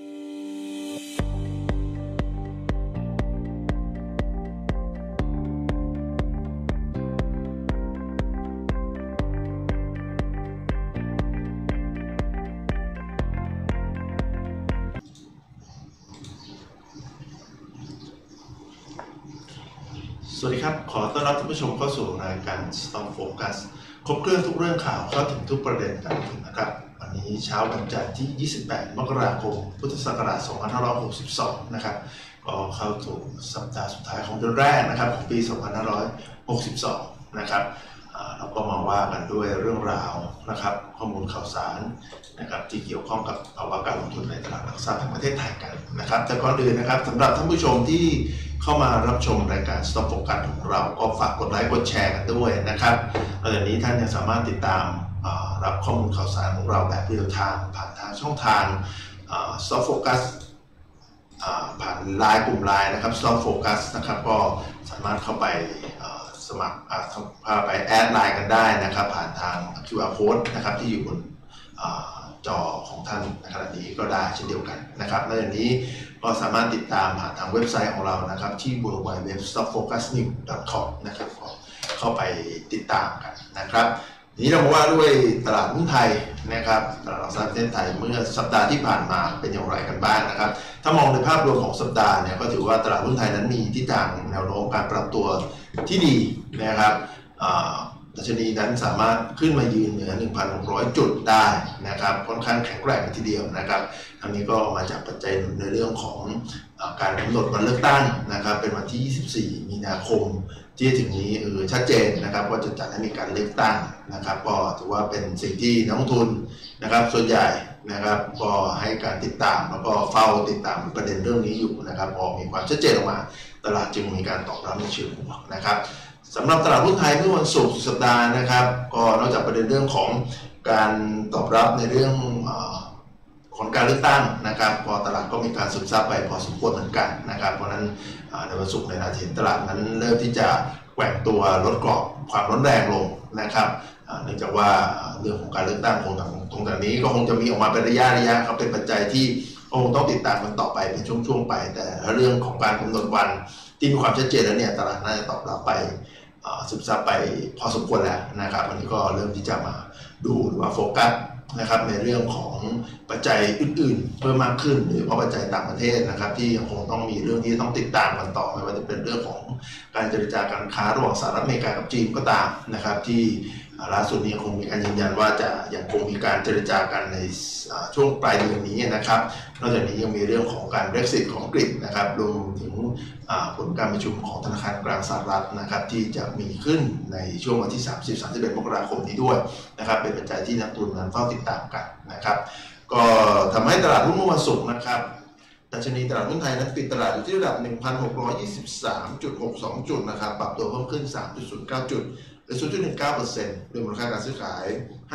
สวัสดีครับขอต้อนรับท่านผู้ชมเข้าสู่รายการ Stock Focus ครบเครื่องทุกเรื่องข่าวเข้าถึงทุกประเด็นการลงทุนนะครับวันนี้เช้าวันจันทร์ที่ 28 มกราคม พุทธศักราช 2562 นะครับก็เข้าสู่สัปดาห์สุดท้ายของเดือนแรกนะครับของปี 2562 นะครับเราก็มาว่ากันด้วยเรื่องราวนะครับข้อมูลข่าวสารนะครับที่เกี่ยวข้องกับภาวะการลงทุนในตลาดหลักทรัพย์แห่งประเทศไทยกันนะครับแต่ก่อนอื่นนะครับสำหรับท่านผู้ชมที่เข้ามารับชมรายการ Stock Focus ของเราก็ฝากกดไลค์กดแชร์กันด้วยนะครับนอกจากนี้ท่านยังสามารถติดตามรับข้อมูลข่าวสารของเราแบบเรียลไทม์ผ่านทางช่องทาง Stock Focus ผ่านไลน์กลุ่มไลน์นะครับ Stock Focus นะครับก็สามารถเข้าไปสมัครพาไปแอดไลน์กันได้นะครับผ่านทาง QR Code นะครับที่อยู่บนจอของท่านในขณะนี้ก็ได้เช่นเดียวกันนะครับนอกจากนี้ก็สามารถติดตามผ่านทางเว็บไซต์ของเรานะครับที่ www.stockfocusnews.com นะครับก็เข้าไปติดตามกันนะครับนี้เรามาว่าด้วยตลาดหุ้นไทยนะครับตลาดหลักทรัพย์ประเทศไทยเมื่อสัปดาห์ที่ผ่านมาเป็นอย่างไรกันบ้างนะครับถ้ามองในภาพรวมของสัปดาห์เนี่ยก็ถือว่าตลาดหุ้นไทยนั้นมีทิศทางแนวโน้มการปรับตัวที่ดีนะครับดัชนีนั้นสามารถขึ้นมายืนเหนือ 1,600 จุดได้นะครับค่อนข้างแข็งแกร่งทีเดียวนะครับทั้งนี้ก็มาจากปัจจัยในเรื่องของการกำหนดวันเลือกตั้งนะครับเป็นวันที่ 24 มีนาคมที่ถึงนี้ชัดเจนนะครับว่าจะจัดให้มีการเลือกตั้งนะครับก็ถือว่าเป็นสิ่งที่นักลงทุนนะครับส่วนใหญ่นะครับก็ให้การติดตามแล้วก็เฝ้าติดตามประเด็นเรื่องนี้อยู่นะครับพอมีความชัดเจนออกมาตลาดจึงมีการตอบรับในเชิงบวกนะครับสำหรับตลาดหุ้นไทยเมื่อวันศุกร์สัปดาห์นะครับก็นอกจากประเด็นเรื่องของการตอบรับในเรื่องของการเลือกตั้งนะครับพอตลาดก็มีการซึมซับไปพอสมควรเหมือนกันนะครับเพราะนั้นในวันศุกร์ในนาทีตลาดนั้นเริ่มที่จะแกว่งตัวลดกรอบความร้อนแรงลงนะครับเนื่องจากว่าเรื่องของการเลือกตั้งตรงนี้ก็คงจะมีออกมาเป็นระยะครับเป็นปัจจัยที่คงต้องติดตามกันต่อไปเป็นช่วงๆไปแต่เรื่องของการกำหนดวันที่มีความชัดเจนแล้วเนี่ยตลาดน่าจะตอบรับไปซึมซับไปพอสมควรแล้วนะครับวันนี้ก็เริ่มที่จะมาดูหรือว่าโฟกัสนะครับในเรื่องของปัจจัยอื่นๆเพิ่มมากขึ้นโดยเฉพาะปัจจัยต่างประเทศนะครับที่ยังคงต้องมีเรื่องที่ต้องติดตามกันต่อไม่ว่าจะเป็นเรื่องของการเจรจาการค้าระหว่างสหรัฐอเมริกากับจีนก็ตามนะครับที่ล่าสุดนี้คงมีการยืนยันว่าจะยังคงมีการเจรจากันในช่วงปลายเดือนนี้นะครับนอกจากนี้ยังมีเรื่องของการ Brexit ของอังกฤษนะครับรวมถึงผลการประชุมของธนาคารกลางสหรัฐนะครับที่จะมีขึ้นในช่วงวันที่ 30-31 มกราคมนี้ด้วยนะครับเป็นปัจจัยที่นักลงทุนนั้นเฝ้าติดตามกันนะครับก็ทำให้ตลาดหุ้นเมื่อวันศุกร์นะครับดัชนีตลาดหุ้นไทยนั้นปิดตลาดอยู่ที่ระดับ 1,623.62 จุดนะครับปรับตัวเพิ่มขึ้น 3.09 จุดหรือ 0.19% ด้วยมูลค่าการซื้อขาย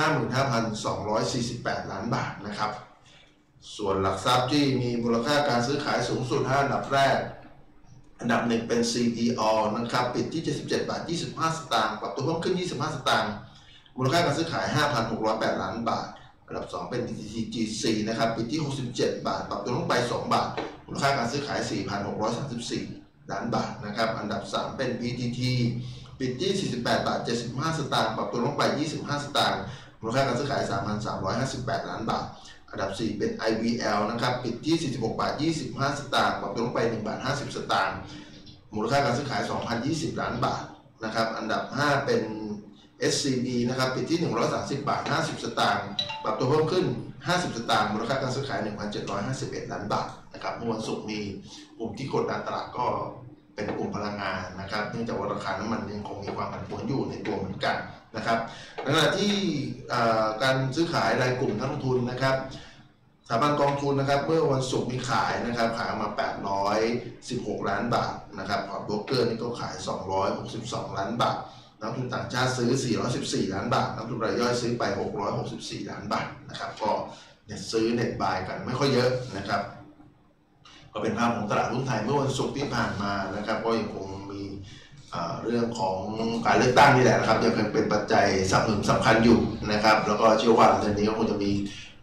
55,248 ล้านบาทนะครับส่วนหลักทรัพย์ที่มีมูลค่าการซื้อขายสูงสุด5อันดับแรกอันดับ1เป็น CPO นะครับปิดที่ 77.25 สตางค์ปรับตัวเพิ่มขึ้น25 สตางค์มูลค่าการซื้อขาย 5,608 ล้านบาทอันดับ2เป็น TTGC นะครับปิดที่67 บาทปรับตัวลงไป2 บาทมูลค่าการซื้อขาย 4,634 ล้านบาทนะครับอันดับ3เป็น PTTปิดที่ 48.75 สตางค์ปรับตัวลงไป25 สตางค์มูลค่าการซื้อขาย 3,358 ล้านบาทอันดับ4เป็น IVL นะครับปิดที่ 46.25 สตางค์ปรับตัวลงไป 1.50 สตางค์มูลค่าการซื้อขาย 2,020 ล้านบาทนะครับอันดับ5เป็น SCB นะครับปิดที่ 130.50 สตางค์ปรับตัวเพิ่มขึ้น50 สตางค์มูลค่าการซื้อขาย 1,751 ล้านบาทนะครับเมื่อวันศุกร์มีกลุ่มที่กดดันตลาดก็เป็นกลุ่มพลังงานนะครับเนื่องจากว่าราคาน้ำมันยังคงมีความผันผวนอยู่ในตัวเหมือนกันนะครับในขณะที่การซื้อขายรายกลุ่มนักลงทุนนะครับสถาบันกองทุนนะครับเมื่อวันศุกร์มีขายนะครับขายออกมา816 ล้านบาทนะครับพอร์ตโบรกเกอร์นี่ก็ขาย262 ล้านบาทนักลงทุนต่างชาติซื้อ414 ล้านบาทนักลงทุนรายย่อยซื้อไป664 ล้านบาทนะครับก็เน็ตซื้อเน็ตบายกันไม่ค่อยเยอะนะครับก็เป็นภาพของตลาดหุ้นไทยเมื่อวันศุกร์ที่ผ่านมานะครับก็ยังคงมีเรื่องของการเลือกตั้งนี่แหละนะครับยังเป็นปัจจัยสำคัญอยู่นะครับแล้วก็เชื่อว่าหลังจากนี้ก็คงจะมีค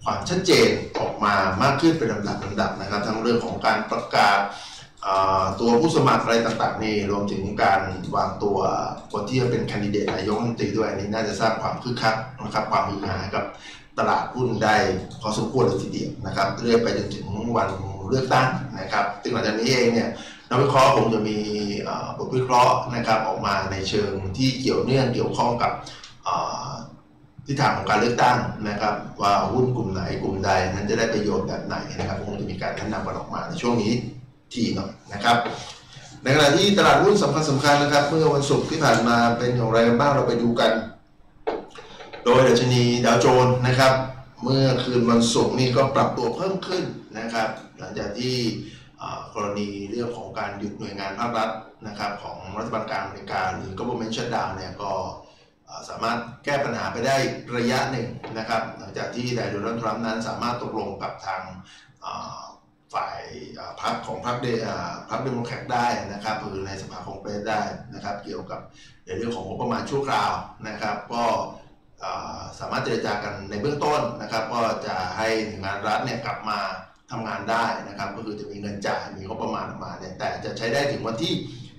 ความชัดเจนออกมามากขึ้นเป็นลำดับนะครับทั้งเรื่องของการประกาศตัวผู้สมัครอะไรต่างๆนี่รวมถึงการวางตัวคนที่จะเป็นแคนดิเดตนายกรัฐมนตรีด้วยอันนี้น่าจะสร้างความคึกคักนะครับความฮือฮากับตลาดหุ้นได้พอสมควรเลยทีเดียวนะครับเรื่อยไปจนถึงวันเลือกตั้งนะครับซึ่งหลังจากนี้เองเนี่ยนักวิเคราะห์คงจะมีบทวิเคราะห์นะครับออกมาในเชิงที่เกี่ยวข้องกับทิศทางของการเลือกตั้งนะครับว่าหุ้นกลุ่มไหนกลุ่มใดนั้นจะได้ประโยชน์แบบไหนนะครับคงจะมีการแนะนำกันออกมาในช่วงนี้ทีหน่อยนะครับในขณะที่ตลาดหุ้นสำคัญนะครับเมื่อวันศุกร์ที่ผ่านมาเป็นอย่างไรบ้างเราไปดูกันโดยดัชนีดาวโจนส์นะครับเมื่อคืนวันศุกร์นี่ก็ปรับตัวเพิ่มขึ้นนะครับหลังจากที่กรณีเรื่องของการหยุดหน่วยงานภาครัฐนะครับของรัฐบาลกลางอเมริกาหรือ government shutdown เนี่ยก็สามารถแก้ปัญหาไปได้ระยะหนึ่งนะครับหลังจากที่นายโดนัลด์ทรัมป์นั้นสามารถตกลงกับทางฝ่ายพรรคของพรรคเดโมแครตได้นะครับหรือในสภาคองเกรสได้นะครับเกี่ยวกับในเรื่องของงบประมาณชั่วคราวนะครับก็สามารถเจรจากันในเบื้องต้นนะครับก็จะให้หน่วยงานรัฐเนี่ยกลับมาทำงานได้นะครับก็คือจะมีเงินจ่ายมีงบประมาณออกมาเนี่ยแต่จะใช้ได้ถึงวันที่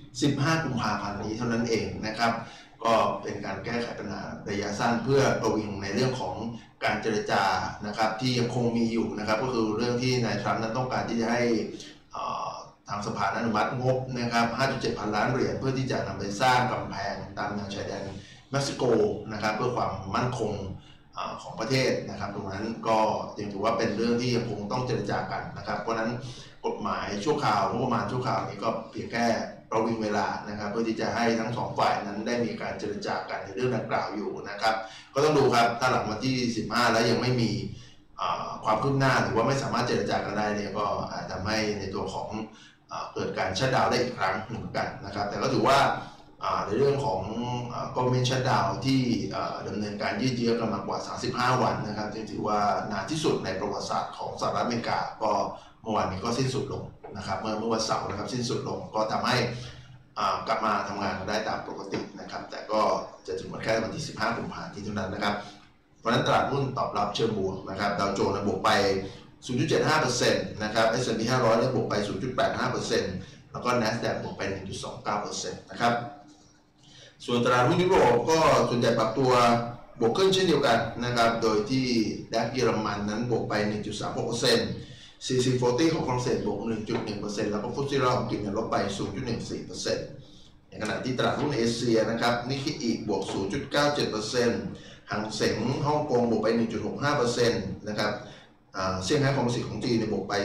15 กุมภาพันธ์นี้เท่านั้นเองนะครับก็เป็นการแก้ไขปัญหาระยะสั้นเพื่อประวิงในเรื่องของการเจรจานะครับที่ยังคงมีอยู่นะครับก็คือเรื่องที่นายทรัมป์นั้นต้องการที่จะให้ทางสภาอนุมัติงบนะครับ 5.7 พันล้านเหรียญเพื่อที่จะนำไปสร้างกำแพงตามแนวชายแดนเม็กซิโกนะครับเพื่อความมั่นคงของประเทศนะครับตรงนั้นก็ยังถือว่าเป็นเรื่องที่ยังคงต้องเจรจากันนะครับเพราะฉะนั้นกฎหมายชั่วคราวงบประมาณชั่วคราวนี้ก็เพียงแค่ประวิงเวลานะครับเพื่อที่จะให้ทั้งสองฝ่ายนั้นได้มีการเจรจากันในเรื่องดังกล่าวอยู่นะครับก็ต้องดูครับถ้าหลังวันที่15แล้วยังไม่มีความคืบหน้าหรือว่าไม่สามารถเจรจากันได้เนี่ยก็อาจทำให้ในตัวของเกิดการชัตดาวน์ได้อีกครั้งเหมือนกันนะครับแต่ก็ถือว่าในเรื่องของgovernment shutdown ที่ดำเนินการยืดเยื้อกันมากว่า35 วันนะครับจึงถือว่านานที่สุดในประวัติศาสตร์ของสหรัฐอเมริกาก็เมื่อวานนี้ก็สิ้นสุดลงนะครับเมื่อวันเสาร์นะครับสิ้นสุดลงก็ทำให้กลับมาทำงานกันได้ตามปกตินะครับแต่ก็จะถึงแค่วันที่15 กุมภาพันธ์ที่เท่านั้นนะครับเพราะฉะนั้นตลาดหุ้นตอบรับเชิงบวกนะครับดาวโจนส์บวกไป 0.75% นะครับ S&P 500เนี่ยบวกไป 0.85% แล้วก็ NASDAQ บวกไป 1.29% นะครับส่วนตลาดหุ้นยุโรปก็ส่วนใหญ่ปรับตัวบวกขึ้นเช่นเดียวกันนะครับโดยที่ดัคเยอรมันนั้นบวกไป 1.36% CAC 40ของฝรั่งเศสบวก 1.1% แล้วก็ฟุตซี่ร้อยของอังกฤษลบไป 0.14% ในขณะที่ตลาดหุ้นเอเชียนะครับนิกเกอิบวก 0.97% หังเส็งฮ่องกงบวกไป 1.65% นะครับเซี่ยงไฮ้คอมโพสิตของจีนบวกไป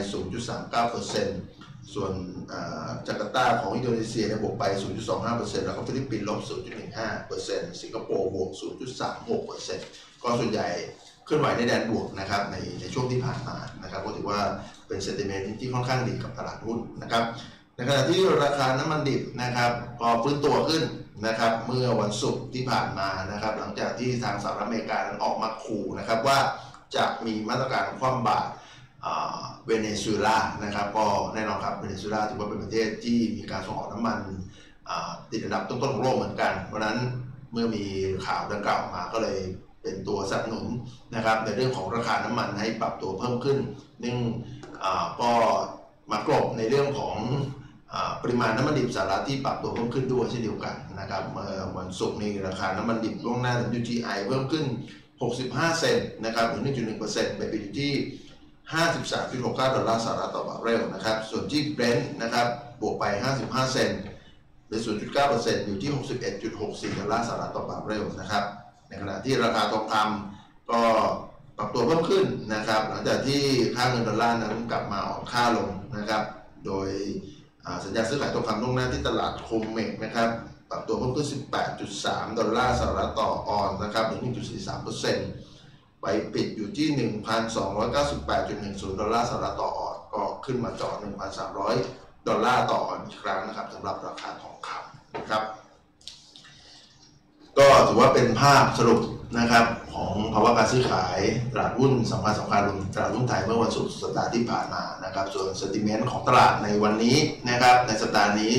0.39%ส่วนจาการ์ตาของอินโดนีเซียบวกไป 0.25% แล้วก็ฟิลิปปินส์ลบ 0.15% สิงคโปร์บวก 0.36% ก็ส่วนใหญ่เคลื่อนไหวในแดนบวกนะครับในช่วงที่ผ่านมานะครับก็ถือว่าเป็นเซนติเมนต์ที่ค่อนข้างดีกับตลาดหุ้นนะครับในขณะที่ราคาน้ำมันดิบนะครับก็ฟื้นตัวขึ้นนะครับเมื่อวันศุกร์ที่ผ่านมานะครับหลังจากที่ทางสหรัฐอเมริกาออกมาขู่นะครับว่าจะมีมาตรการคว่ำบาตรเวเนซุเอลานะครับก็แน่นอนครับเวเนซุเอลาถือว่าเป็นประเทศที่มีการส่งออกน้ำมันติดอันดับต้นๆของโลกเหมือนกันเพราะฉะนั้นเมื่อมีข่าวดังกล่าวมาก็เลยเป็นตัวสนับสนุนนะครับในเรื่องของราคาน้ำมันให้ปรับตัวเพิ่มขึ้นนึ่งก็มากรบในเรื่องของปริมาณน้ำมันดิบสหรัฐที่ปรับตัวเพิ่มขึ้นด้วยเช่นเดียวกันนะครับเมื่อวันศุกร์นี้ราคาน้ำมันดิบล่วงหน้า WTI เพิ่มขึ้น65 เซนต์นะครับหรือ 1.1% ไปปิดอยู่ที่ 53.69 ดอลลาร์สหรัฐต่อบาร์เรลนะครับส่วนที่ Brent นะครับบวกไป55 เซนต์หรือ 0.9% อยู่ที่ 61.64 ดอลลาร์สหรัฐต่อบาร์เรลนะครับในขณะที่ราคาทองคำก็ปรับตัวเพิ่มขึ้นนะครับหลังจากที่ค่าเงินดอลลาร์นั้นกลับมาอ่อนค่าลงนะครับโดยสัญญาซื้อขายทองคำล่วงหน้าที่ตลาดโคเมกนะครับปรับตัวเพิ่มขึ้น 18.3 ดอลลาร์สหรัฐต่อออนนะครับหรือ 1.43% ไปปิดอยู่ที่ 1,298.10 ดอลลาร์สหรัฐต่อออนก็ขึ้นมาจอด 1,300 ดอลลาร์ต่อออนอีกครั้งนะครับสำหรับราคาทองคำนะครับก็ถือว่าเป็นภาพสรุปนะครับของภาวะการซื้อขายตลาดหุ้นสำคัญรวมตลาดหุ้นไทยเมื่อวันศุกร์สัปดาห์ที่ผ่านมานะครับส่วนเซนติเมนต์ของตลาดในวันนี้นะครับในสัปดาห์นี้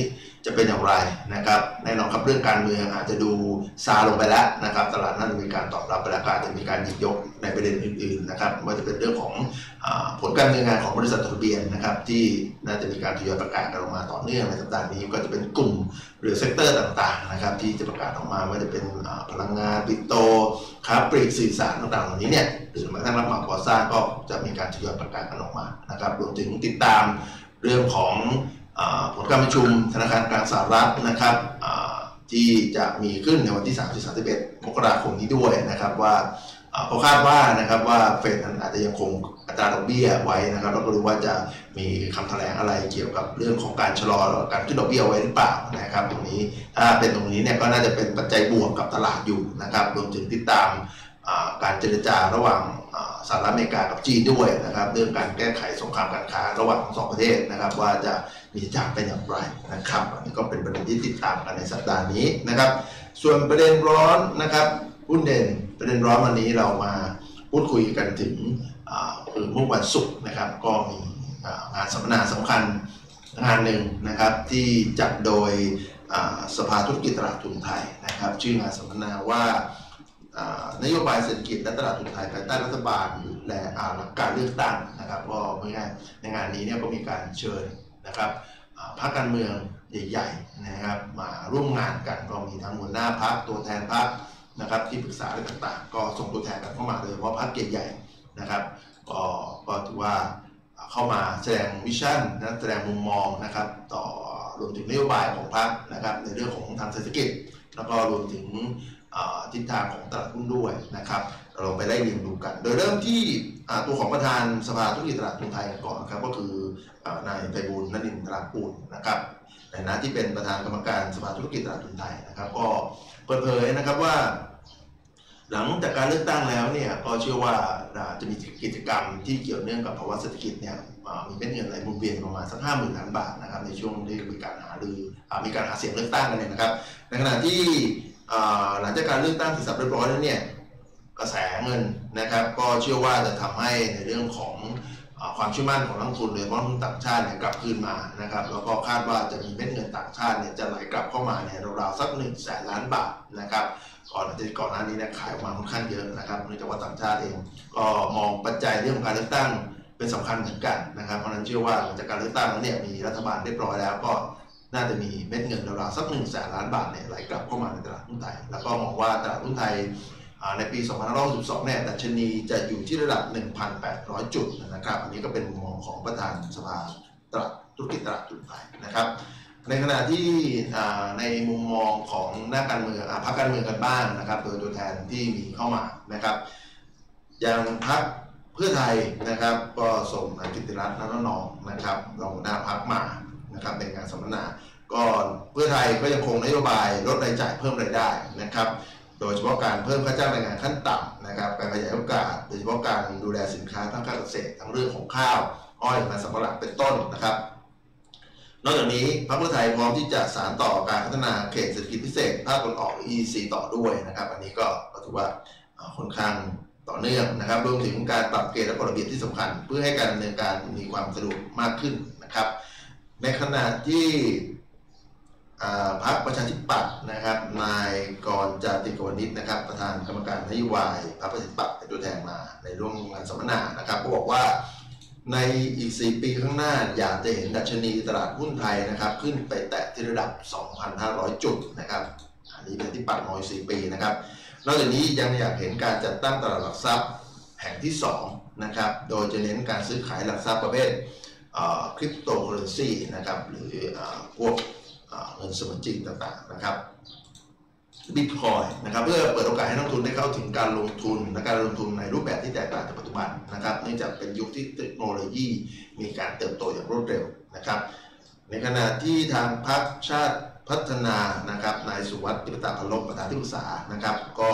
จะเป็นอย่างไรนะครับแน่นอนครับเรื่องการเมืองอาจจะดูซาลงไปแล้วนะครับตลาดน่าจะมีการตอบรับไปแล้วก็อาจจะมีการหยิบยกในประเด็นอื่นๆนะครับว่าจะเป็นเรื่องของผลการดำเนินงานของบริษัทจดทะเบียนนะครับที่น่าจะมีการทยอยประกาศกันออกมาต่อเนื่องในสัปดาห์นี้ก็จะเป็นกลุ่มหรือเซกเตอร์ต่างๆนะครับที่จะประกาศออกมาว่าจะเป็นพลังงานปิโตรค้าปลีกสื่อสารต่างๆเหล่านี้เนี่ยหรือแม้กระทั่งรับเหมาก่อสร้างก็จะมีการทยอยประกาศกันออกมานะครับรวมถึงติดตามเรื่องของผลการประชุมธนาคารกลางสหรัฐนะครับที่จะมีขึ้นในวันที่30-31 มกราคมนี้ด้วยนะครับว่าเขาคาดว่านะครับว่าเฟดนั้นอาจจะยังคงอัตราดอกเบี้ยไว้นะครับแล้วก็รู้ว่าจะมีคำแถลงอะไรเกี่ยวกับเรื่องของการชะลอการขึ้นดอกเบี้ยไว้หรือเปล่านะครับตรงนี้ถ้าเป็นตรงนี้เนี่ยก็น่าจะเป็นปัจจัยบวกกับตลาดอยู่นะครับรวมถึงติดตามการเจรจาระหว่างสหรัฐอเมริกากับจีนด้วยนะครับเรื่องการแก้ไขสงครามการค้าระหว่างทั้งสองประเทศนะครับว่าจะมีทิศทางเป็นอย่างไรนะครับอันนี้ก็เป็นประเด็นที่ติดตามกันในสัปดาห์นี้นะครับส่วนประเด็นร้อนนะครับหุ้นเด่นประเด็นร้อนวันนี้เรามาพูดคุยกันถึงเมื่อวันศุกร์นะครับก็มีงานสัมมนาสำคัญงานหนึ่งนะครับที่จัดโดยสภาธุรกิจตลาดทุนไทยนะครับชื่องานสัมมนาว่านโยบายเศรษฐกิจและตลาดทุนไทยภายใต้รัฐบาลและหลักการเลือกตั้งนะครับก็ในงานนี้เนี่ยก็มีการเชิญนะครับพรรคการเมืองใหญ่ๆนะครับมาร่วมงานกันก็มีทั้งหัวหน้าพรรคตัวแทนพรรคนะครับที่ปรึกษาอะไรต่างๆก็ส่งตัวแทนกันเข้ามาเลยเพราะพรรคใหญ่ๆนะครับก็ถือว่าเข้ามาแสดงวิชั่นนะแสดงมุมมองนะครับต่อรวมถึงนโยบายของพรรคนะครับในเรื่องของทางเศรษฐกิจแล้วก็รวมถึงทิศทางของตลาดหุ้นด้วยนะครับเราไปได้เรียนรู้กันโดยเริ่มที่ตัวของประธานสภาธุรกิจตลาดทุนไทยก่อนครับก็คือนายไพบูลย์ ณ รินทรากูลนะครับในฐานะที่เป็นประธานกรรมการสภาธุรกิจตลาดทุนไทยนะครับก็เปิดเผยนะครับว่าหลังจากการเลือกตั้งแล้วเนี่ยก็เชื่อว่าจะมีกิจกรรมที่เกี่ยวเนื่องกับภาวะเศรษฐกิจเนี่ยมีเม็ดเงินไหลหมุนเวียนประมาณสัก 50,000 ล้านบาทนะครับในช่วงที่มีการหาเสียงเลือกตั้งกันเนี่ยนะครับในขณะที่หลังจากการเลือกตั้งเสร็จสับเรียบร้อยแล้วเนี่ยกระแสเงินนะครับก็เชื่อว่าจะทำให้ในเรื่องของความเชื่อมั่นของนักลงทุนโดยเฉพาะนักลงทุนต่างชาติเนี่ยกลับคืนมานะครับแล้วก็คาดว่าจะมีเม็ดเงินต่างชาติเนี่ยจะไหลกลับเข้ามาเนี่ยราวๆสัก 100,000 ล้านบาทนะครับก่อนหน้านี้เนี่ยขายออกมาค่อนข้างเยอะนะครับเนื่องจากว่าต่างชาติเองก็มองปัจจัยเรื่องของการเลือกตั้งเป็นสำคัญเหมือนกันนะครับเพราะฉะนั้นเชื่อว่าหลังจากการเลือกตั้งแล้วเนี่ยมีรัฐบาลเรียบร้อยแล้วก็น่าจะมีเม็ดเงินราวๆสัก 100,000 ล้านบาทเนี่ยไหลกลับเข้ามาในตลาดหุ้นไทยแล้วก็มองว่าตลาดหุ้นไทยในปี 2562 เนี่ยดัชนีจะอยู่ที่ระดับ 1,800 จุดนะครับอันนี้ก็เป็นมุมมองของประธานสภาตลาดธุรกิจตลาดทุนไทยนะครับในขณะที่ในมุมมองของนักการเมืองพรรคการเมืองกันบ้างนะครับโดยตัวแทนที่มีเข้ามานะครับอย่างพรรคเพื่อไทยนะครับก็ส่งนายกิตติรัตน์ ณ รนองนะครับรองหัวหน้าพรรคมานะครับในงานสัมมนาก็เพื่อไทยก็ยังคงนโยบายลดรายจ่ายเพิ่มรายได้นะครับโดยเฉพาะการเพิ่มค่าจ้างแรงงานขั้นต่ำนะครับการขยายโอกาสโดยเฉพาะการดูแลสินค้าทางการเกษตรทั้งเรื่องของข้าวอ้อยมันสำปะหลังเป็นต้นนะครับนอกจากนี้พรรคเพื่อไทยพร้อมที่จะสานต่อการพัฒนาเขตเศรษฐกิจพิเศษภาคตะวันออก EEC ต่อด้วยนะครับอันนี้ก็ถือว่าค่อนข้างต่อเนื่องนะครับรวมถึงการปรับเกณฑ์และกฎระเบียบที่สำคัญเพื่อให้การดำเนินการมีความสะดวกมากขึ้นนะครับในขณะที่พรรคประชาธิปัตย์นะครับนายกรจาติกวณิชนะครับประธานกรรมการนโยบายพรรคประชาธิปัตย์เป็นตัวแทนมาในร่วมงานสัมมนานะครับก็บอกว่าในอีก4 ปีข้างหน้าอยากจะเห็นดัชนีตลาดหุ้นไทยนะครับขึ้นไปแตะที่ระดับ 2,500 จุดนะครับอันนี้เป็นที่ปัดมอย4 ปีนะครับนอกจากนี้ยังอยากเห็นการจัดตั้งตลาดหลักทรัพย์แห่งที่2นะครับโดยจะเน้นการซื้อขายหลักทรัพย์ประเภทคริปโตเคอเรนซีนะครับหรือพวกเงินเสมือนจริงต่างๆนะครับบิตคอยนะครับเพื่อเปิดโอกาสให้นักลงทุนได้เข้าถึงการลงทุนและการลงทุนในรูปแบบที่แตกต่างจากปัจจุบันนะครับเนื่องจากเป็นยุคที่เทคโนโลยีมีการเติบโตอย่างรวดเร็วนะครับในขณะที่ทางพรรคชาติพัฒนานะครับนายสุวัสดิ์ ลิปตะพันลบประธานที่ปรึกษานะครับก็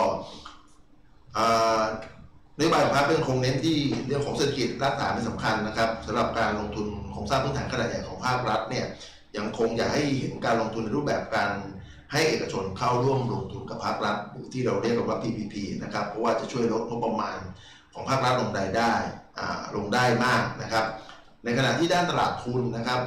นโยบายของพรรคยังคงเน้นที่เรื่องของเศรษฐกิจรากฐานเป็นสำคัญนะครับสำหรับการลงทุนโครงสร้างพื้นฐานขนาดใหญ่ของภาครัฐเนี่ยยังคงอยากให้เห็นการลงทุนในรูปแบบการให้เอกชนเข้าร่วมลงทุนกับภาครัฐหรือที่เราเรียกกันว่า PPP นะครับเพราะว่าจะช่วยลดงบประมาณของภาครัฐลงได้มากนะครับในขณะที่ด้านตลาดทุนนะครับ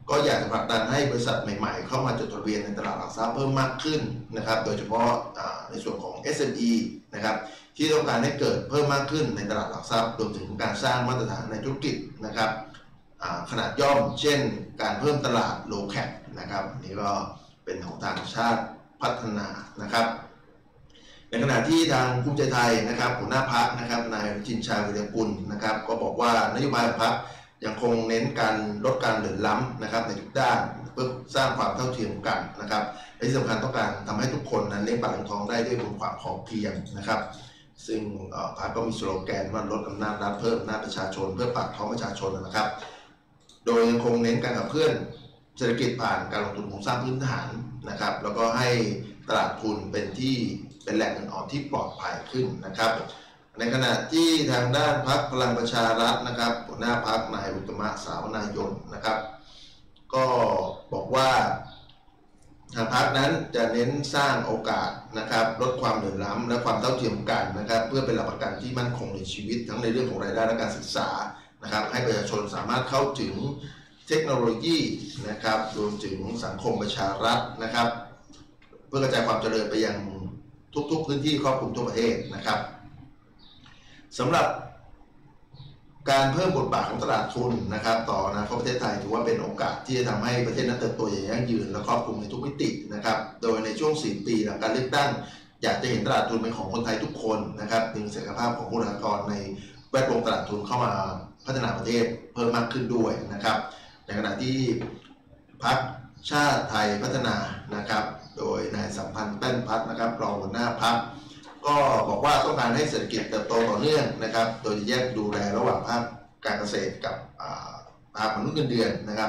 ก็อยากจะผลักดันให้บริษัทใหม่ๆเข้ามาจดทะเบียนในตลาดหลักทรัพย์เพิ่มมากขึ้นนะครับโดยเฉพาะในส่วนของ SME นะครับที่ต้องการให้เกิดเพิ่มมากขึ้นในตลาดหลักทรัพย์รวมถึงการสร้างมาตรฐานในธุรกิจนะครับขนาดย่อมเช่นการเพิ่มตลาด low cap นะครับนี่ก็เป็นของทางชาติพัฒนานะครับในขณะที่ทางภูมิใจไทยนะครับหัวหน้าพรรคนะครับนายจินชาวิริยกุลนะครับก็บอกว่านโยบายของพรรคยังคงเน้นการลดการเหลื่อมล้ำนะครับในทุกด้านเพื่อสร้างความเท่าเทียมกันนะครับและที่สำคัญต้องการทำให้ทุกคนนั้นเลี้ยงปากเลี้ยงท้องได้ด้วยบนความพอเพียงนะครับซึ่งพรรคก็มีสโลแกนว่าลดอำนาจรัฐเพิ่มอำนาจประชาชนเพื่อปากท้องประชาชนนะครับโดยยังคงเน้นการขับเคลื่อนเศรษฐกิจผ่านการลงทุนโครงสร้างพื้นฐานนะครับแล้วก็ให้ตลาดทุนเป็นแหล่งเงินออมที่ปลอดภัยขึ้นนะครับในขณะที่ทางด้านพรรคพลังประชารัฐนะครับหัวหน้าพรรคนายอุตตมะสาวนายนนะครับก็บอกว่าทางพรรคนั้นจะเน้นสร้างโอกาสนะครับลดความเหลื่อมล้ำและความเท่าเทียมกันนะครับเพื่อเป็นหลักประกันที่มั่นคงในชีวิตทั้งในเรื่องของรายได้และการศึกษานะครับให้ประชาชนสามารถเข้าถึงเทคโนโลยีนะครับรวมถึงสังคมประชารัฐนะครับเพื่อกระจายความเจริญไปยังทุกๆพื้นที่ครอบคลุมทั่วประเทศนะครับสำหรับการเพิ่มบทบาทของตลาดทุนนะครับต่ออนาคตประเทศไทยถือว่าเป็นโอกาสที่จะทำให้ประเทศนั้นเติบโตอย่างยั่งยืนและครอบคลุมในทุกมิตินะครับโดยในช่วง4 ปีหลังการเลือกตั้งอยากจะเห็นตลาดทุนเป็นของคนไทยทุกคนนะครับดึงศักยภาพของบุคลากรในแวดวงตลาดทุนเข้ามาพัฒนาประเทศเพิ่มมากขึ้นด้วยนะครับในขณะที่พรรคชาติไทยพัฒนานะครับโดยนายสัมพันธ์แป้นพัฒน์นะครับรองหัวหน้าพรรคก็บอกว่าต้องการให้เศรษฐกิจเติบโตต่อเนื่องนะครับโดยจะแยกดูแลระหว่างภาคการเกษตรกับภาคมนุษย์เงินเดือนนะครับ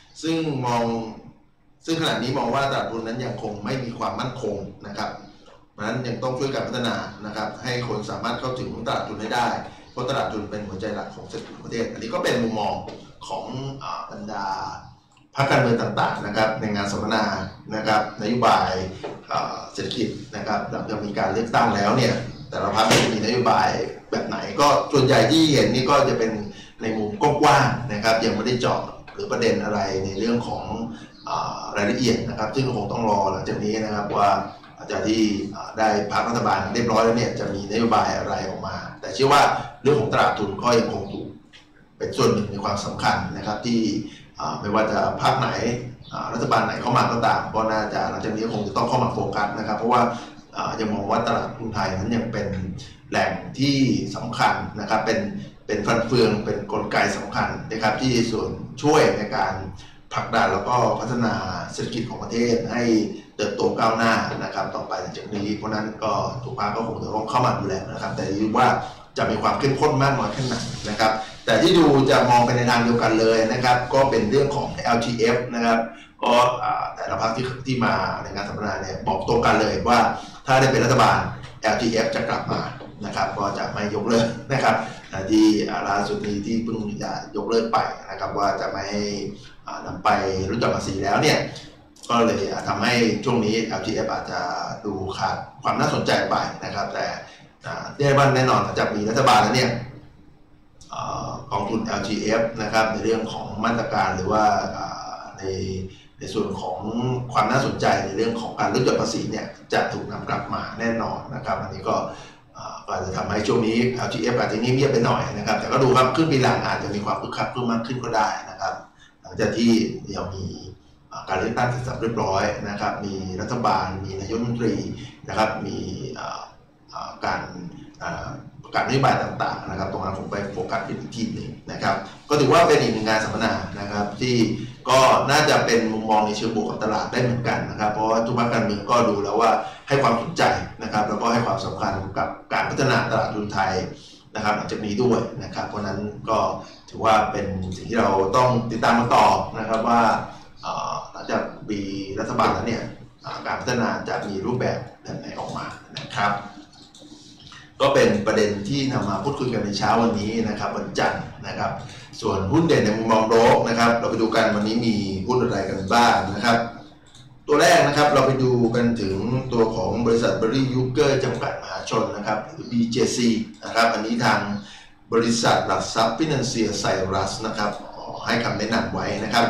ซึ่งขณะนี้มองว่าตลาดทุนนั้นยังคงไม่มีความมั่นคงนะครับเพราะฉะนั้นยังต้องช่วยกันพัฒนานะครับให้คนสามารถเข้าถึงตลาดทุนได้เพราะตลาดทุนเป็นหัวใจหลักของเศรษฐกิจประเทศอันนี้ก็เป็นมุมมองของบรรดาพรรคการเมืองต่างๆนะครับในงานสัมมนานะครับนโยบายเศรษฐกิจนะครับหลังจากมีการเลือกตั้งแล้วเนี่ยแต่ละพรรคจะมีนโยบายแบบไหนก็ส่วนใหญ่ที่เห็นนี่ก็จะเป็นในมุมกว้างๆนะครับยังไม่ได้เจาะหรือประเด็นอะไรในเรื่องของรายละเอียดนะครับซึ่งคงต้องรอหลังจากนี้นะครับว่าอาจจะที่ได้พรรครัฐบาลเรียบร้อยแล้วเนี่ยจะมีนโยบายอะไรออกมาแต่เชื่อว่าเรื่องของตลาดทุนก็ยังคงถูกเป็นส่วนหนึ่งในความสำคัญนะครับที่ไม่ว่าจะพรรคไหนรัฐบาลไหนเข้ามาก็ตามก็น่าจะหลังจากนี้คงจะต้องเข้ามาโฟกัสนะครับเพราะว่ายังมองว่าตลาดทุนไทยนั้นยังเป็นแหล่งที่สำคัญนะครับเป็นฟันเฟืองเป็นกลไกสำคัญนะครับที่ส่วนช่วยในการผลักดันแล้วก็พัฒนาเศรษฐกิจของประเทศให้เติบโตก้าวหน้านะครับต่อไปจากนี้เพราะนั้นก็ทุกภาคก็คงจะต้องเข้ามาดูแลนะครับแต่ดูว่าจะมีความเข้มข้นมากน้อยแค่ไหนนะครับแต่ที่ดูจะมองไปในทางเดียวกันเลยนะครับก็เป็นเรื่องของ LTF นะครับก็แต่ละพรรคที่มาในงานสัมมนาเนี่ยบอกตรงกันเลยว่าถ้าได้เป็นรัฐบาล LTF จะกลับมานะครับก็จะไม่ยกเลิกนะครับที่ล่าสุดนี้ที่เพิ่งจะยกเลิกไปนะครับว่าจะไม่นำไปลดหย่อนภาษีแล้วเนี่ยก็เลยทำให้ช่วงนี้ LTF อาจจะดูขาดความน่าสนใจไปนะครับแต่แน่นอนหลังจากมีรัฐบาลแล้วเนี่ยกองทุน LTF นะครับในเรื่องของมาตรการหรือว่าในส่วนของความน่าสนใจในเรื่องของการลดหย่อนภาษีเนี่ยจะถูกนำกลับมาแน่นอนนะครับอันนี้ก็อาจจะทำให้ช่วงนี้ LTF อาจจะเงียบไปหน่อยนะครับแต่ก็ดูครับขึ้นปีหลังอาจจะมีความคึกคักเพิ่มมากขึ้นก็ได้นะครับหลังจากที่เรามีการเลือกตั้งเสร็จสับเรียบร้อยนะครับมีรัฐบาลมีนายกรัฐมนตรีนะครับมีการประกาศนโยบายต่างๆนะครับตรงนั้นผมไปโฟกัสอีกทีหนึ่งนะครับก็ถือว่าเป็นอีกหนึ่งงานสัมมนานะครับที่ก็น่าจะเป็นมุมมองในเชิงบวกกับตลาดได้เหมือนกันนะครับเพราะว่าทุกภาคการเมืองก็ดูแล้วว่าให้ความสนใจนะครับแล้วก็ให้ความสำคัญกับการพัฒนาตลาดทุนไทยนะครับหลังจากนี้ด้วยนะครับเพราะนั้นก็ถือว่าเป็นสิ่งที่เราต้องติดตามมาต่อนะครับว่าหลังจากมีรัฐบาลแล้วเนี่ยการพัฒนาจะมีรูปแบบไหนออกมานะครับก็เป็นประเด็นที่นำมาพูดคุยกันในเช้าวันนี้นะครับวันจันทร์นะครับส่วนหุ้นเด่นในมุมมองโลกนะครับเราไปดูกันวันนี้มีหุ้นอะไรกันบ้างนะครับตัวแรกนะครับเราไปดูกันถึงตัวของบริษัทเบอรี่ยูเกอร์จำกัดมหาชนนะครับหรือ BJC นะครับอันนี้ทางบริษัทหลักทรัพย์ฟินแลนเซียไซรัสนะครับให้คำแนะนำไว้นะครับ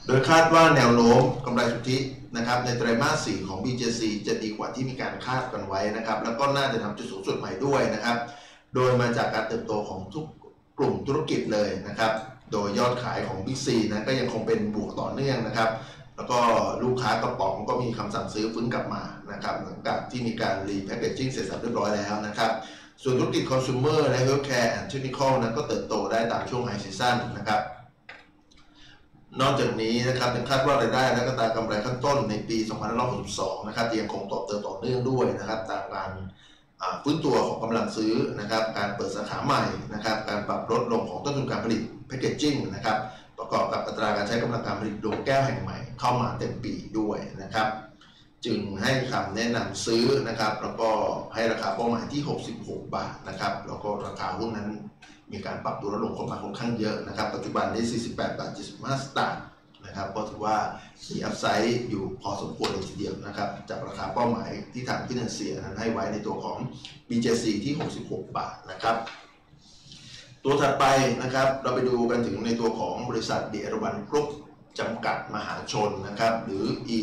โดยคาดว่าแนวโน้มกำไรสุทธินะครับในไตรมาส 4 ของ BJC จะดีกว่าที่มีการคาดกันไว้นะครับแล้วก็น่าจะทำจุดสูงสุดใหม่ด้วยนะครับโดยมาจากการเติบโตของทุกกลุ่มธุรกิจเลยนะครับโดยยอดขายของ Big C นะก็ยังคงเป็นบวกต่อเนื่องนะครับแล้วก็ลูกค้ากระป๋องก็มีคำสั่งซื้อฟื้นกลับมานะครับหลังจากที่มีการรีแพคเกจจิ้งเสร็จสับเรียบร้อยแล้วนะครับส่วนธุรกิจ Consumer และ Healthcare and Technical นั้นก็เติบโตได้ตามช่วง High Season นะครับนอกจากนี้นะครับยังคาดว่ารายได้และก็ตากำไรขั้นต้นในปี 2562 นะครับยังคงโตต่อเนื่องด้วยนะครับตามการฟื้นตัวของกำลังซื้อนะครับการเปิดสาขาใหม่นะครับการปรับลดลงของต้นทุนการผลิตแพคเกจจิ้งนะครับประกอบกับอัตราการใช้กำลังการผลิตโรงแก้วแห่งใหม่เข้ามาเต็มปีด้วยนะครับจึงให้คำแนะนำซื้อนะครับแล้วก็ให้ราคาเป้าหมายที่66 บาทนะครับแล้วก็ราคาหุ้นนั้นมีการปรับตัวลดลงค่อนข้างเยอะนะครับปัจจุบันได้48 บาท 75 สตางค์นะครับก็ถือว่ามีอัพไซด์อยู่พอสมควรเลยทีเดียวนะครับจากราคาเป้าหมายที่ทางฟินแลนเซียนั้นให้ไว้ในตัวของ BJC ที่66 บาทนะครับตัวถัดไปนะครับเราไปดูกันถึงในตัวของบริษัทเดรวันกรุ๊ปจำกัดมหาชนนะครับหรือ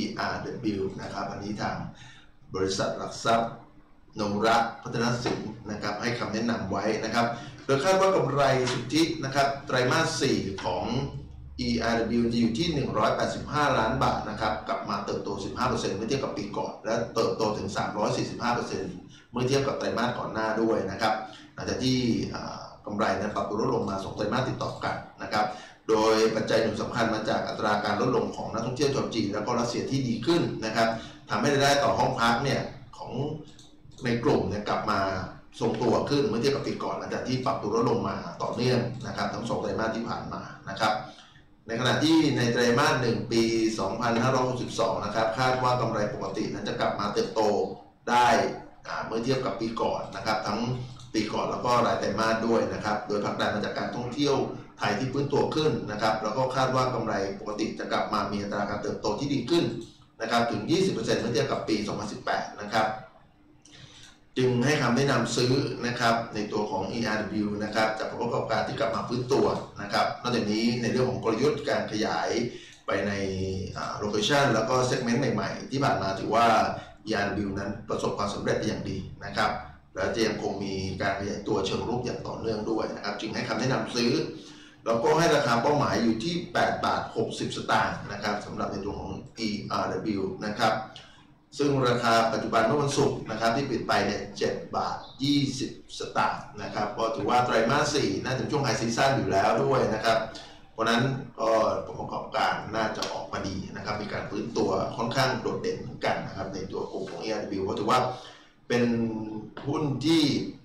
ERW นะครับอันนี้ทางบริษัทหลักทรัพย์นงรักพัฒนสินนะครับให้คำแนะนำไว้นะครับโดยคาดว่ากำไรสุทธินะครับไตรมาส 4 ของ ERW จะอยู่ที่ 185 ล้านบาทนะครับกลับมาเติบโต 15% เมื่อเทียบกับปีก่อนและเติบโตถึง 345% เมื่อเทียบกับไตรมาสก่อนหน้าด้วยนะครับหลังจากที่กำไรนั้นปรับตัวลดลงมา2ไตรมาสติดต่อกันนะครับโดยปัจจัยหนุนสำคัญมาจากอัตราการลดลงของนักท่องเที่ยวชาวจีนและก็รัสเซียที่ดีขึ้นนะครับทำให้รายได้ต่อห้องพักเนี่ยของในกลุ่มเนี่ยกลับมาทรงตัวขึ้นเมื่อเทียบกับปีก่อนหลังจากที่ปรับตัวลดลงมาต่อเนื่องนะครับทั้ง2ไตรมาสที่ผ่านมานะครับในขณะที่ในไตรมาส 1 ปี 2562 นะครับคาดว่ากำไรปกตินั้นจะกลับมาเติบโตได้เมื่อเทียบกับปีก่อนนะครับทั้งปีก่อนแล้วก็รายไตรมาสด้วยนะครับโดยผลักดันมาจากการท่องเที่ยวไทยที่ฟื้นตัวขึ้นนะครับแล้วก็คาดว่ากำไรปกติจะกลับมามีอัตราการเติบโตที่ดีขึ้นนะครับถึง 20% เมื่อเทียบกับปี 2018 นะครับจึงให้คำแนะนำซื้อนะครับในตัวของ ERW นะครับจากผลประกอบการที่กลับมาฟื้นตัวนะครับนอกจากนี้ในเรื่องของกลยุทธ์การขยายไปในโลเคชันแล้วก็เซกเมนต์ใหม่ๆที่ผ่านมาถือว่า ERW นั้นประสบความสำเร็จเป็นอย่างดีนะครับและจะยังคงมีการขยายตัวเชิงรุกอย่างต่อเนื่องด้วยนะครับจึงให้คำแนะนำซื้อแล้วก็ให้ราคาเป้าหมายอยู่ที่8 บาท 60 สตางค์นะครับสำหรับในตัวของ ERW นะครับซึ่งราคาปัจจุบันเมื่อวันศุกร์นะครับที่ปิดไปเนี่ย7 บาท 20 สตางค์นะครับก็ถือว่าไตรมาส 4 น่าจะช่วงไฮซีซั่นอยู่แล้วด้วยนะครับเพราะนั้นก็ผลประกอบการน่าจะออกมาดีนะครับมีการฟื้นตัวค่อนข้างโดดเด่นเหมือนกันนะครับในตัวกลุ่มของ ERW ก็ถือว่าเป็นหุ้นที่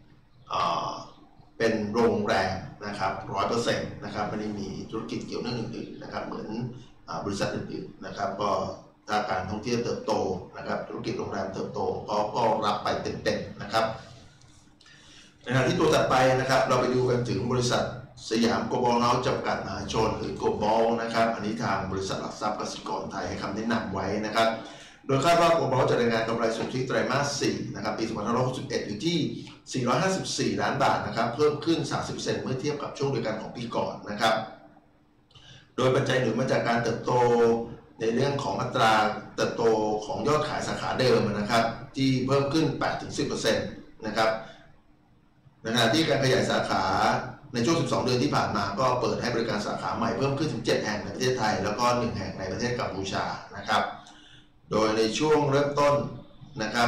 เป็นโรงแรมนะครับ 100% นะครับไม่ได้มีธุรกิจเกี่ยวเนื่องอื่นๆนะครับเหมือนบริษัทอื่นๆนะครับก็ถ้าการท่องเที่ยวเติบโตนะครับธุรกิจโรงแรมเติบโตก็รับไปเต็มๆนะครับในขณะที่ตัวถัดไปนะครับเราไปดูกันถึงบริษัทสยามโกลบอลเฮาส์จำกัดมหาชนหรือโกลบอลนะครับอันนี้ทางบริษัทหลักทรัพย์กสิกรไทยให้คำแนะนำไว้นะครับโดยคาดว่าโกลบอลจะรายงานกำไรสุทธิไตรมาส 4 นะครับปี 2561 อยู่ที่ 454 ล้านบาทนะครับเพิ่มขึ้น 30% เมื่อเทียบกับช่วงเดียวกันของปีก่อนนะครับโดยปัจจัยหนุนมาจากการเติบโตในเรื่องของอัตราเติบโตของยอดขายสาขาเดิมนะครับที่เพิ่มขึ้น 8-10% นะครับในขณะที่การขยายสาขาในช่วง 12 เดือนที่ผ่านมาก็เปิดให้บริการสาขาใหม่เพิ่มขึ้นถึง 7 แห่งในประเทศไทยแล้วก็ 1 แห่งในประเทศกัมพูชานะครับโดยในช่วงเริ่มต้นนะครับ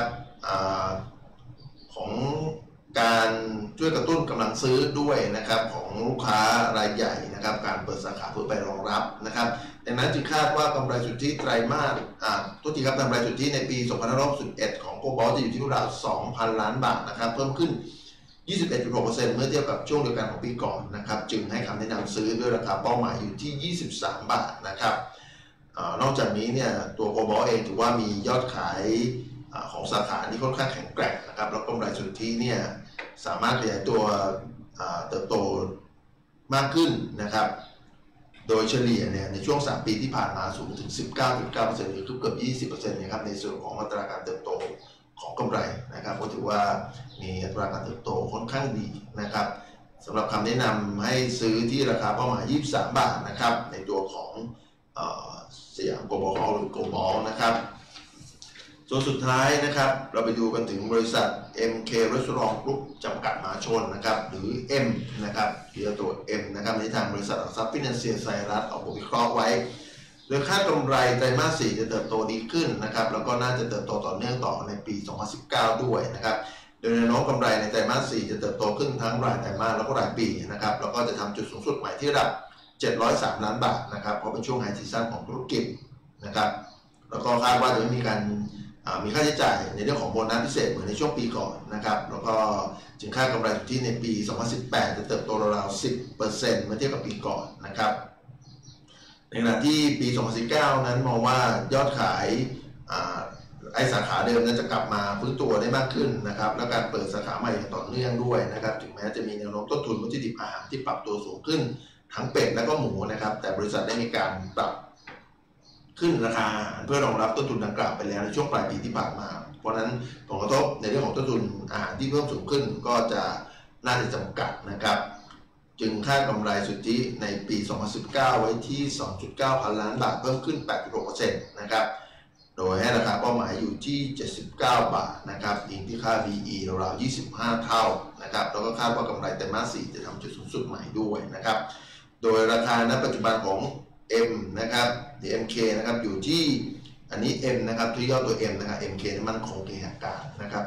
ของการช่วยกระตุ้นกำลังซื้อด้วยนะครับของลูกค้ารายใหญ่นะครับการเปิดสาขาเพื่อไปรองรับนะครับดังนั้นจึงคาดว่ากำไรสุทธิไตรมาสทุกทีครับกำไรสุทธิในปี 2561 ของโกลบอลจะอยู่ที่ราว 2,000 ล้านบาทนะครับเพิ่มขึ้น 21.6% เมื่อเทียบกับช่วงเดียวกันของปีก่อนนะครับจึงให้คำแนะนำซื้อด้วยราคาเป้าหมายอยู่ที่ 23 บาทนะครับนอกจากนี้เนี่ยตัวโกลบอลเองถือว่ามียอดขายของสาขาที่ค่อนข้างแข็งแกร่งนะครับแล้วกำไรสุทธิเนี่ยสามารถขยายตัวเติบโตมากขึ้นนะครับโดยเฉลี่ยเนี่ยในช่วง3 ปีที่ผ่านมาสูงถึง 19.9% หรือเกือบ 20% นะครับในส่วนของอัตราการเติบโตของกำไรนะครับก็ถือว่ามีอัตราการเติบโตค่อนข้างดีนะครับสำหรับคำแนะนำให้ซื้อที่ราคาเป้าหมาย 23 บาทนะครับในตัวของสยามโกลบอลหรือโกลบอลนะครับส่วนสุดท้ายนะครับเราไปดูกันถึงบริษัท MK Restaurant Group จำกัดมหาชนนะครับหรือ M นะครับหรือตัว M นะครับในทางบริษัทหลักทรัพย์ฟินแลนเซียไซรัสออกบทวิเคราะห์ไว้โดยคาดกำไรไตรมาส 4จะเติบโตดีขึ้นนะครับแล้วก็น่าจะเติบโตต่อเนื่องต่อในปี 2019 ด้วยนะครับโดยแนวโน้มกำไรในไตรมาส 4จะเติบโตขึ้นทั้งรายไตรมาสแล้วก็รายปีนะครับแล้วก็จะทำจุดสูงสุดใหม่ที่ระดับ703 ล้านบาทนะครับเพราะเป็นช่วงไฮซีซั่นของธุรกิจนะครับแล้วก็คาดว่าจะไม่มีการมีค่าใช้จ่ายในเรื่องของโบนัสพิเศษเหมือนในช่วงปีก่อนนะครับแล้วก็จึงคาดกำไรสุทธิในปี 2018 จะเติบโตราวๆ 10% เมื่อเทียบกับปีก่อนนะครับในขณะที่ปี 2019 นั้นมองว่ายอดขายสาขาเดิมนั้นจะกลับมาฟื้นตัวได้มากขึ้นนะครับและการเปิดสาขาใหม่อย่างต่อเนื่องด้วยนะครับถึงแม้จะมีแนวโน้มต้นทุนวัตถุดิบอาหารที่ปรับตัวสูงขึ้นทั้งเป็ดและก็หมูนะครับแต่บริษัทได้มีการปรับขึ้นราคาอาหารเพื่อรองรับต้นทุนดังกล่าวไปแล้วในช่วงปลายปีที่ผ่านมาเพราะนั้นผลกระทบในเรื่องของต้นทุนอาหารที่เพิ่มสูงขึ้นก็จะน่าจะจำกัดนะครับจึงคาดกำไรสุทธิในปี 2019 ไว้ที่ 2.9 พันล้านบาทเพิ่มขึ้น 8.6% นะครับโดยให้ราคาเป้าหมายอยู่ที่79 บาทนะครับอิงที่ค่า PE ราวๆ 25 เท่านะครับแล้วก็คาดว่ากำไรไตรมาส 4จะทำจุดสูงสุดใหม่ด้วยนะครับโดยราคาณปัจจุบันของ M นะครับ MK นะครับอยู่ที่อันนี้ M นะครับที่ย่อตัว M นะครับ MK นี่มันคงเคหะการนะครับ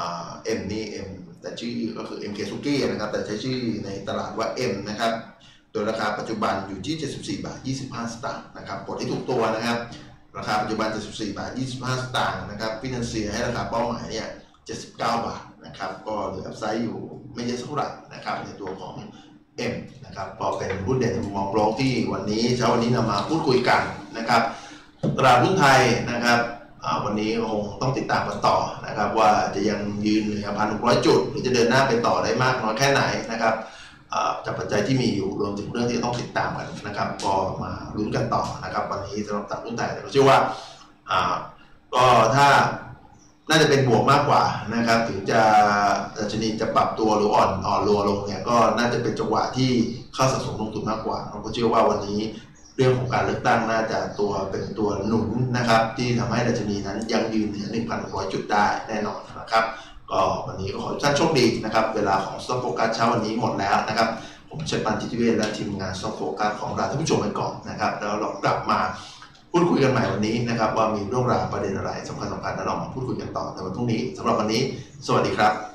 M นี่ M แต่ชื่อก็คือ MK Suki นะครับแต่ใช้ชื่อในตลาดว่า M นะครับโดยราคาปัจจุบันอยู่ที่74 บาท 25 สตางค์นะครับกดให้ถูกตัวนะครับราคาปัจจุบัน74 บาท 25 สตางค์นะครับฟินแลนเซียให้ราคาเป้าหมายเนี่ย79 บาทนะครับก็เหลืออัพไซด์อยู่ไม่เยอะเท่าไหร่นะครับในตัวของM นะครับก็เป็นหุ้นเด่นในมุมมองโลกที่วันนี้เช้าวันนี้นำมาพูดคุยกันนะครับตลาดหุ้นไทยนะครับวันนี้คงต้องติดตามกันต่อนะครับว่าจะยังยืนเหนือ 1,600 จุดหรือจะเดินหน้าไปต่อได้มากน้อยแค่ไหนนะครับจากปัจจัยที่มีอยู่รวมถึงเรื่องที่ต้องติดตามกันนะครับก็มาลุ้นกันต่อนะครับวันนี้สำหรับตลาดหุ้นไทยเราเชื่อว่าก็ถ้าน่าจะเป็นบวกมากกว่านะครับถึงจะดัชนีจะปรับตัวหรืออ่อนรัวลงเนี่ยก็น่าจะเป็นจังหวะที่เข้าสะสมลงทุนมากกว่าเราก็เชื่อว่าวันนี้เรื่องของการเลือกตั้งน่าจะเป็นตัวหนุนนะครับที่ทำให้ดัชนีนั้นยังยืนเหนือ 1,600 จุดได้แน่นอนนะครับก็วันนี้ก็ขอทุกท่านโชคดีนะครับเวลาของ Stock Focus เช้าวันนี้หมดแล้วนะครับผมชัยปัน ทิติเวชและทีมงาน Stock Focus ของเราท่านผู้ชมไปก่อนนะครับแล้วเรากลับมาพูดคุยกันใหม่วันนี้นะครับว่ามีเรื่องราวประเด็นอะไรสำคัญแล้วเรามาพูดคุยกันต่อในวันพรุ่งนี้สำหรับวันนี้สวัสดีครับ